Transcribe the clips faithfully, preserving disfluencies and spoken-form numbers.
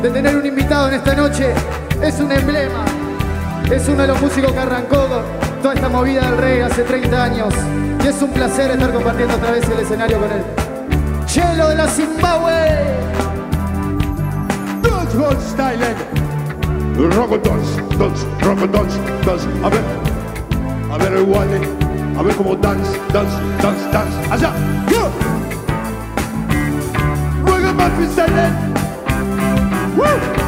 de tener un invitado en esta noche. Es un emblema, es uno de los músicos que arrancó toda esta movida del reggae hace treinta años. Y es un placer estar compartiendo otra vez el escenario con él. Chelo de la Zimbabue. Dance Hall Style. Rock and dance, dance, rock and dance, dance. A ver, a ver el Wale, a ver cómo dance, dance, dance, dance. Allá, go. Rock and dance freestyle. Woo.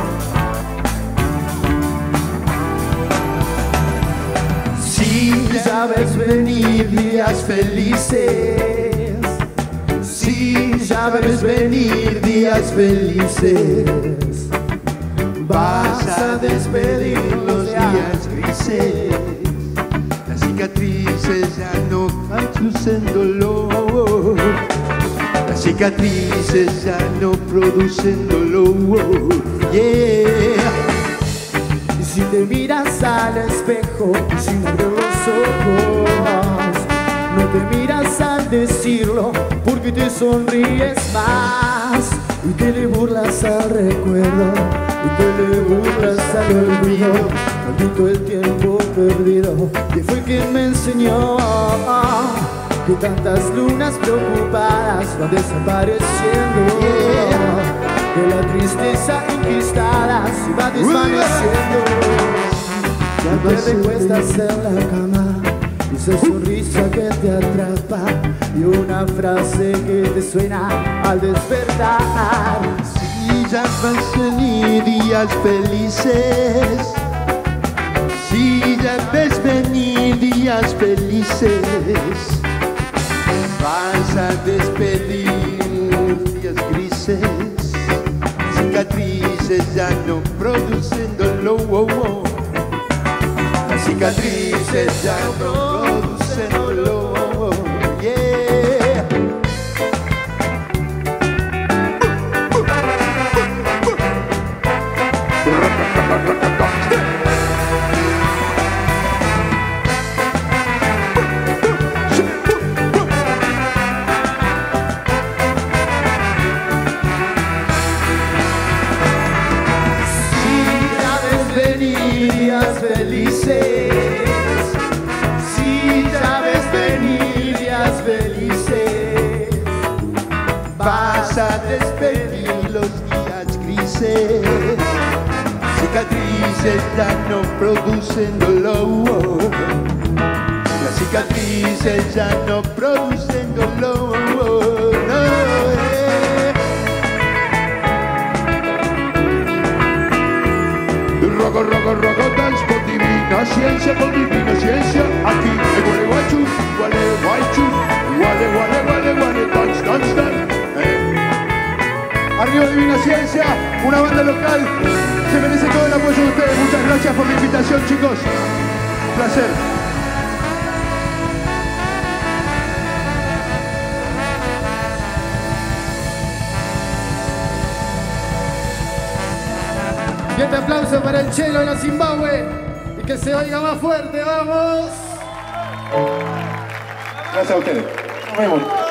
Si ya ves venir días felices, si ya ves venir días felices, vas a despedir los días grises. Las cicatrices ya no producen dolor, las cicatrices ya no producen dolor. Yeah. Si te miras al espejo sin abrir los ojos, no te miras al decirlo porque te sonríes más y te le burlas al recuerdo y te le burlas al olvido. Maldito el tiempo perdido, que fue quien me enseñó que tantas lunas preocupadas van desapareciendo. Yeah. Que la tristeza enquistada se va desvaneciendo. Ya te recuestas en la cama, esa sonrisa que te atrapa y una frase que te suena al despertar. Si ya van a venir días felices, si ya ves venir días felices, vas a despedir días grises. Cicatrices ya no producen dolor, las cicatrices ya no producen dolor. Yeah. Días felices, si ya ves venir días felices, vas a despedir los días grises. Cicatrices ya no producen dolor, las cicatrices ya no producen dolor. No, eh. Rock, rock, rock, dance con divina ciencia, con divina ciencia. Aquí el guale guachu, guale guachu, guale, guale, guale, guale, dance, dance, dance. Eh. Arriba divina ciencia, una banda local. Se merece todo el apoyo de ustedes. Muchas gracias por la invitación, chicos. Un placer. Y este aplauso para el Chelo de la Zimbabue. Y que se oiga más fuerte, ¡vamos! Gracias a ustedes. Nos vemos.